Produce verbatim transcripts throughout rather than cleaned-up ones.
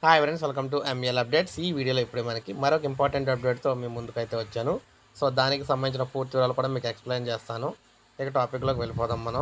Hi friends, welcome to M L updates. ఈ వీడియోలో ఇప్పుడే మనకి మరొక ఇంపార్టెంట్ అప్డేట్తో మీ ముందుకైతే వచ్చాను. సో దానికి సంబంధించిన పూర్తి వివరాలు కూడా మీకు ఎక్స్ప్లెయిన్ చేస్తాను. ఇక టాపిక్లోకి వెళ్ళిపోదాం మనం.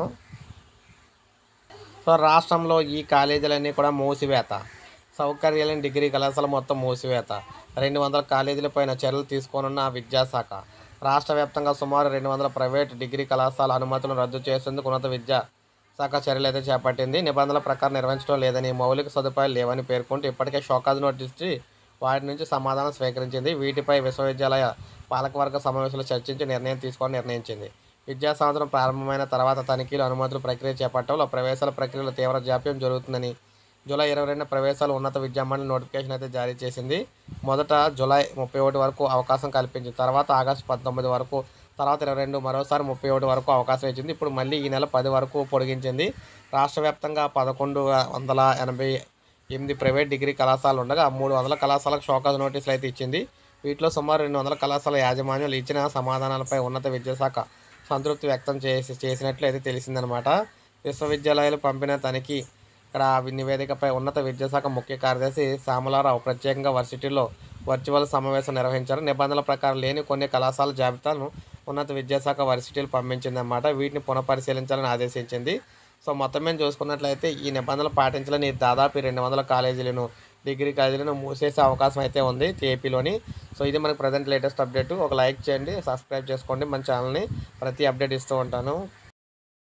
సో రాష్ట్రంలో ఈ కాలేజీలన్నీ కూడా మూసివేత. సౌకర్యాలను డిగ్రీ కళాశాల మొత్తం మూసివేత. రెండు వందల కాలేజీలపైన చర్యలు తీసుకోనున్న విద్యాశాఖ. రాష్ట్ర వ్యాప్తంగా సుమారు రెండు వందల ప్రైవేట్ డిగ్రీ కళాశాల అనుమతులను రద్దు చేసేందుకు ఉన్నత విద్యా శాఖ చర్యలు అయితే చేపట్టింది. నిబంధనల ప్రకారం నిర్వహించడం లేదని, మౌలిక సదుపాయాలు లేవని పేర్కొంటూ ఇప్పటికే షోకాజ్ నోటీస్ ఇచ్చి వాటి నుంచి సమాధానం స్వీకరించింది. వీటిపై విశ్వవిద్యాలయ పాలకవర్గ సమావేశంలో చర్చించి నిర్ణయం తీసుకోవాలని నిర్ణయించింది. విద్యా సంవత్సరం ప్రారంభమైన తర్వాత తనిఖీలు, అనుమతుల ప్రక్రియ చేపట్టడంలో ప్రవేశాల ప్రక్రియలో తీవ్ర జాప్యం జరుగుతుందని జూలై ఇరవై రెండున ప్రవేశాలు ఉన్నత విద్యామండలి నోటిఫికేషన్ అయితే జారీ చేసింది. మొదట జూలై ముప్పై ఒకటి వరకు అవకాశం కల్పించింది. తర్వాత ఆగస్టు పంతొమ్మిది వరకు, తర్వాత ఇరవై రెండు, మరోసారి ముప్పై ఒకటి వరకు అవకాశం ఇచ్చింది. ఇప్పుడు మళ్ళీ ఈ నెల పది వరకు పొడిగించింది. రాష్ట్ర వ్యాప్తంగా పదకొండు వందల ఎనభై ఎనిమిది ప్రైవేట్ డిగ్రీ కళాశాలలు ఉండగా మూడు వందల కళాశాలకు షోకాజ్ నోటీసులు అయితే ఇచ్చింది. వీటిలో సుమారు రెండు వందల కళాశాల యాజమాన్యాలు ఇచ్చిన సమాధానాలపై ఉన్నత విద్యాశాఖ సంతృప్తి వ్యక్తం చేసి చేసినట్లు అయితే తెలిసిందనమాట. విశ్వవిద్యాలయాలు పంపిన తనిఖీ ఇక్కడ నివేదికపై ఉన్నత విద్యాశాఖ ముఖ్య కార్యదర్శి శ్యామలారావు ప్రత్యేకంగా వర్సిటీలో వర్చువల్ సమావేశం నిర్వహించారు. నిబంధనల ప్రకారం లేని కొన్ని కళాశాల జాబితాను ఉన్నత విద్యాశాఖ వర్సిటీలు పంపించిందన్నమాట. వీటిని పునఃపరిశీలించాలని ఆదేశించింది. సో మొత్తం మేము చూసుకున్నట్లయితే ఈ నిబంధనలు పాటించాలని దాదాపు రెండు వందల కాలేజీలను, డిగ్రీ కాలేజీలను మూసేసే అవకాశం అయితే ఉంది ఏపీలోని. సో ఇది మనకి ప్రజెంట్ లేటెస్ట్ అప్డేట్. ఒక లైక్ చేయండి, సబ్స్క్రైబ్ చేసుకోండి మన ఛానల్ని. ప్రతి అప్డేట్ ఇస్తూ ఉంటాను.